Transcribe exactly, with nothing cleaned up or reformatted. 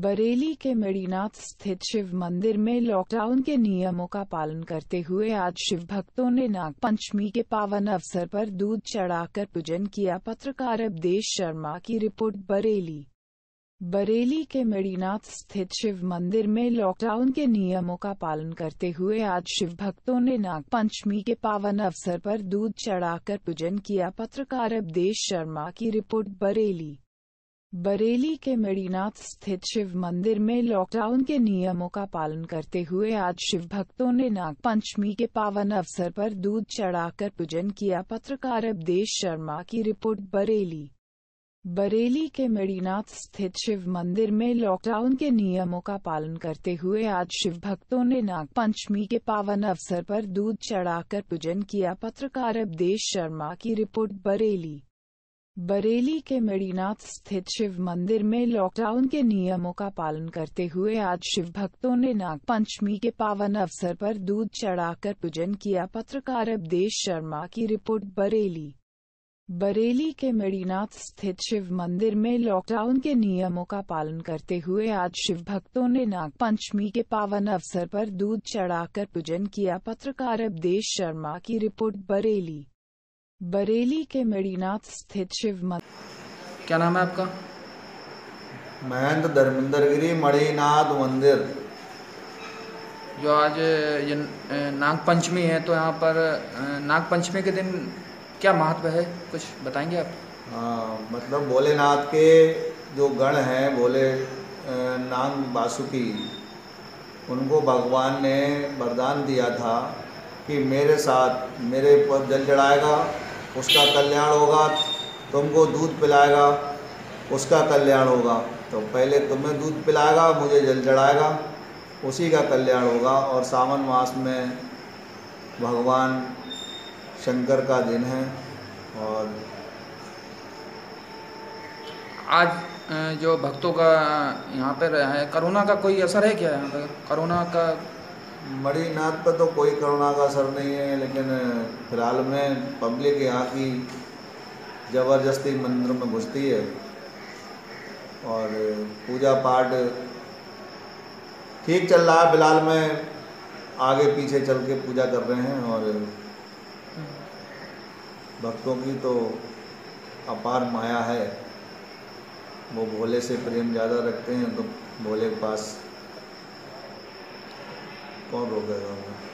बरेली के मणिनाथ स्थित शिव मंदिर में लॉकडाउन के नियमों का पालन करते हुए आज शिव भक्तों ने नागपंचमी के पावन अवसर पर दूध चढ़ाकर पूजन किया। पत्रकार अवधेश शर्मा की रिपोर्ट। बरेली बरेली के मणिनाथ स्थित शिव मंदिर में लॉकडाउन के नियमों का पालन करते हुए आज शिव भक्तों ने नागपंचमी के पावन अवसर पर दूध चढ़ाकर पूजन किया। पत्रकार अवधेश शर्मा की रिपोर्ट। बरेली बरेली के मणिनाथ स्थित शिव मंदिर में लॉकडाउन के नियमों का पालन करते हुए आज शिव भक्तों ने नागपंचमी के पावन अवसर पर दूध चढ़ाकर पूजन किया। पत्रकार अवधेश शर्मा की रिपोर्ट। बरेली बरेली के मणिनाथ स्थित शिव मंदिर में लॉकडाउन के नियमों का पालन करते हुए आज शिव भक्तों ने नागपंचमी के पावन अवसर पर दूध चढ़ाकर पूजन किया। पत्रकार अवधेश शर्मा की रिपोर्ट। बरेली बरेली के मणिनाथ स्थित शिव मंदिर में लॉकडाउन के नियमों का पालन करते हुए आज शिव भक्तों ने नागपंचमी के पावन अवसर पर दूध चढ़ाकर पूजन किया। पत्रकार अवधेश शर्मा की रिपोर्ट। बरेली बरेली के मणिनाथ स्थित शिव मंदिर में लॉकडाउन के नियमों का पालन करते हुए आज शिव भक्तों ने नागपंचमी के पावन अवसर पर दूध चढ़ाकर पूजन किया। पत्रकार अवधेश शर्मा की रिपोर्ट। बरेली बरेली के मणिनाथ स्थित शिव मंदिर। क्या नाम है आपका? महेंद्र धर्मेंद्र गिरी, मणिनाथ मंदिर। जो आज ये नागपंचमी है तो यहाँ पर नागपंचमी के दिन क्या महत्व है, कुछ बताएंगे आप? हाँ, मतलब भोलेनाथ के जो गण हैं, भोले नाग वासुकी, उनको भगवान ने वरदान दिया था कि मेरे साथ मेरे पर जल चढ़ाएगा उसका कल्याण होगा, तुमको दूध पिलाएगा उसका कल्याण होगा। तो पहले तुम्हें दूध पिलाएगा, मुझे जल चढ़ाएगा, उसी का कल्याण होगा। और सावन मास में भगवान शंकर का दिन है। और आज जो भक्तों का यहाँ पर है, कोरोना का कोई असर है क्या यहाँ पर? कोरोना का मणिनाथ पर तो कोई कोरोना का असर नहीं है, लेकिन फिलहाल में पब्लिक यहाँ की ज़बरदस्ती मंदिर में घुसती है और पूजा पाठ ठीक चल रहा है। फिलहाल में आगे पीछे चल के पूजा कर रहे हैं और भक्तों की तो अपार माया है। वो भोले से प्रेम ज़्यादा रखते हैं तो भोले के पास कौन रोकेगा?